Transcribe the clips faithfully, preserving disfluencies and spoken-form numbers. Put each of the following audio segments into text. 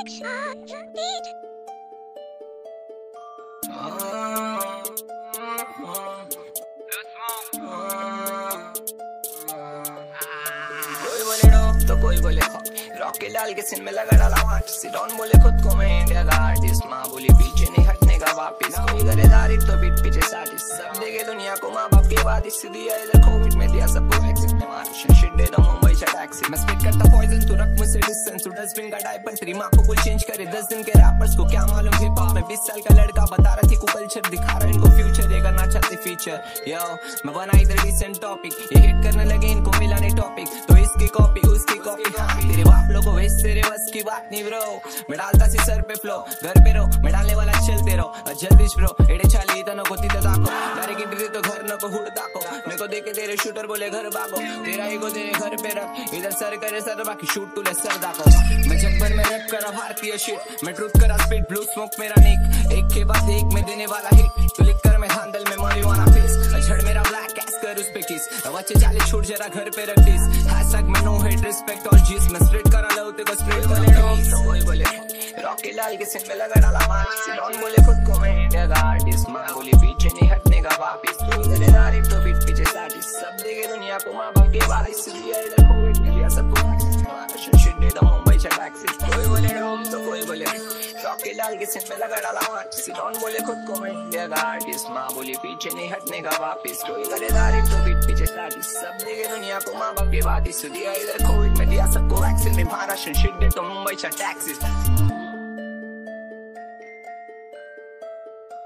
कोई बोले डॉग तो कोई बोले खॉक, रॉक के लाल के सिन में लगा डाला वाट। सिडॉन बोले खुद को मैं इंडिया का आर्टिस्ट, माँ बोली पीछे नहीं हटने का वापिस। कोई करे तारीफ तो बीट पीछे साजिश, सब देखे दुनिया को माँ बाप के बाद इस दिया इधर कोविड में दिया सबको वैक्सीन। शिट दे दो मुंबई से टैक्सी, मैं स्पिट करता पॉइजन तू रख मुझसे डिस्टेंस। तू डस्टबिन का डायपर तेरी माँ को कुल चेंज करे दस दिन के रैपर्स को क्या मालूम हिप हॉप में। बीस साल का लड़का बता रहा थी को कल्चर, दिखा रहा इनको फ्यूचर, ये करना चाहते फीचर। यो मैं बना इधर डिसेंट टॉपिक, ये हिट करने लगे इनको मिला नहीं टॉपिक, तो इसकी कॉपी उसकी कॉपी। हाँ तेरे बाप लोगों वेस्ट तेरे बस की बात नहीं ब्रो, मैं डालता सी सर पे फ्लो। घर पे रहो मैं डालने वाला चलते रहो जल्दी ब्रो। एड़े चाली इतना को तीता दाको, डायरेक्ट इंटरव्यू तो घर न को हुड़ दाको। मेरे को देखे तेरे शूटर बोले घर भागो, तेरा ईगो तेरे घर पे रख, इधर सर करे सर बाकी शूट टू ले सर दाको। मैं जग भर में रैप करा भारतीय शिट, मैं ट्रूथ करा स्पीड ब्लू स्मोक मेरा निक, एक के बाद एक में देने वाला हिट। तू लिख कर मैं हैंडल में marijuana फेस, झड़ मेरा ब्लैक कैस कर उस पे किस। बच्चे चाले छूट जरा घर पे रख दिस, हैशटैग में नो हेट रिस्पेक्ट और जीस। मैं स्प्रेड करा लव ते को स्प्रेड कर ले। कोई बोले रॉक के लाल के सिन में लगा डाला मार। सिडॉन बोले खुद को मैं इंडिया का आर्टिस्ट, माँ बोली पीछे नहीं हटने का वापिस। तू इधर तारीफ तो बीट पीछे साजिश, सब देखे दुनिया को माँ बाप के बाद इस दिया इधर कोविड में दिया सबको वैक्सीन। शिट दे दो मुंबई से टैक्सी, कोई बोले डॉग तो कोई बोले रॉक के लाल के सिन में लगा डाला मार। सिडॉन बोले खुद को मैं इंडिया का आर्टिस्ट, माँ बोली पीछे नहीं हटने का वापिस। कोई करे तारीफ तो बीट पीछे साजिश, सब देखे दुनिया को माँ बाप के बाद इस दिया इधर कोविड में दिया सबको वैक्सीन। में महाराष्ट्र शिट दे तो मुंबई से taxi.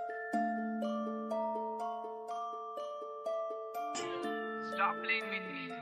Stop playing with me.